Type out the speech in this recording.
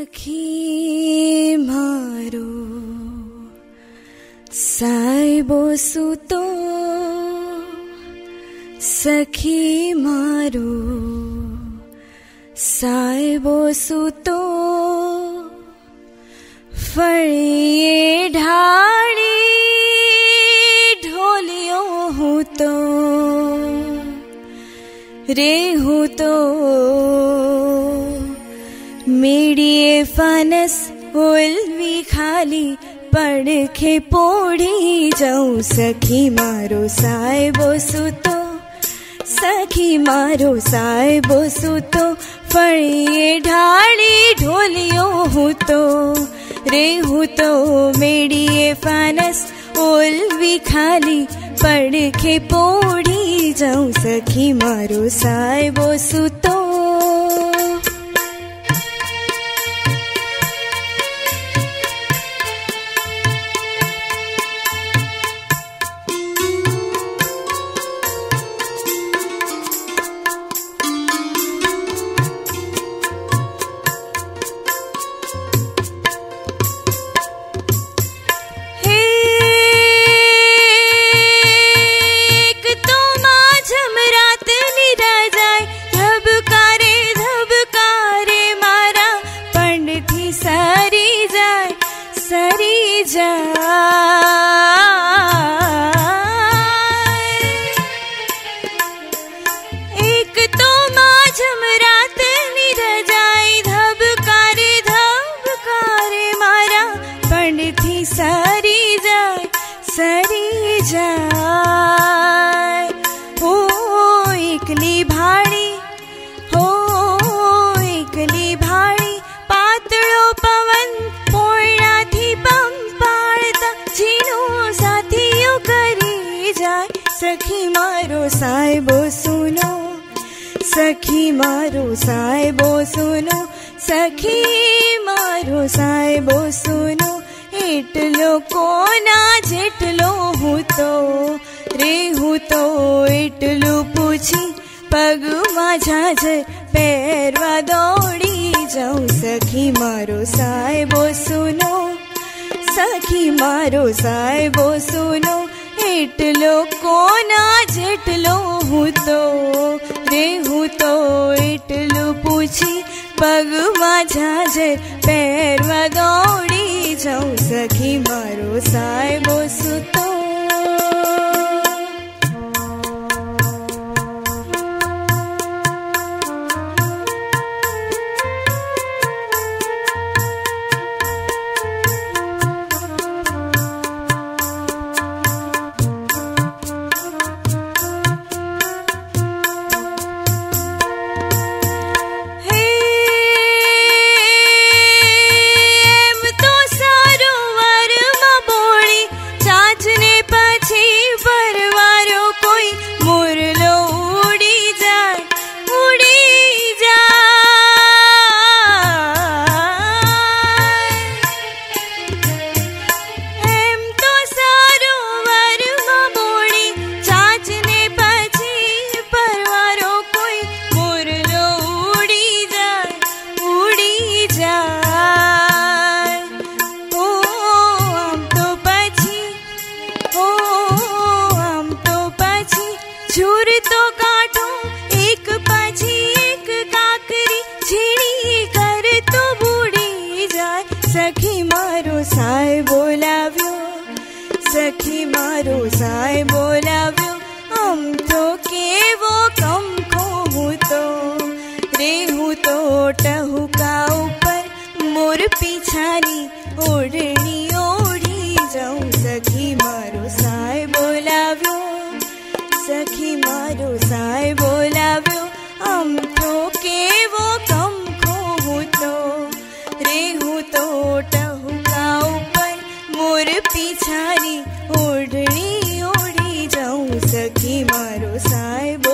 સખી મારો સાયબો સુતો, સખી મારો સાયબો સુતો, ફળીએ ઢાળી ઢોલિયો હું તો રે હું તો મેડીએ ફાનસ ઓલવી ખાલી પડખે પોડી જાઉં. સખી મારો સાયબો સુતો, સખી મારો સાયબો સુતો, ફળીએ ઢાળી ઢોલિયો હું તો રે હું તો મેડીએ ફાનસ ઓલવી ખાલી પડખે પોડી જાઉં. સખી મારો સાયબો સુતો. સાયબો સુનો, સખી મારો સાયબો સુનો, સખી મારો સાયબો સુનો, એટલો કોના જેટલો હું તો રે હું તો એટલું પૂછી પગમાં ઝાઝર પહેરવા દોડી જાઉં. સખી મારો સાયબો સુનો, સખી મારો સાયબો સુનો, એટલો કોના જેટલો હું તો રે હું તો એટલું પૂછી પગમાં ઝાઝર પહેરવા દોડી જાઉં. સખી મારો સાયબો સુતો. સખી મારો સાયબો લાવ્યો, આમ તો કેવો કમખો હું તો રે હું તો ટહુકા ઉપર મોર પીછાની ઓઢણી ઓઢી જાઉં. સખી મારો સાયબો લાવ્યો, સખી મારો સાયબો લાવ્યો, આમ તો કેવો કમખો હું તો રે હું તો ટહુકા ઉપર મોર પીછાની ઓઢણી ઓઢી જાઉં. સખી મારો સાયબો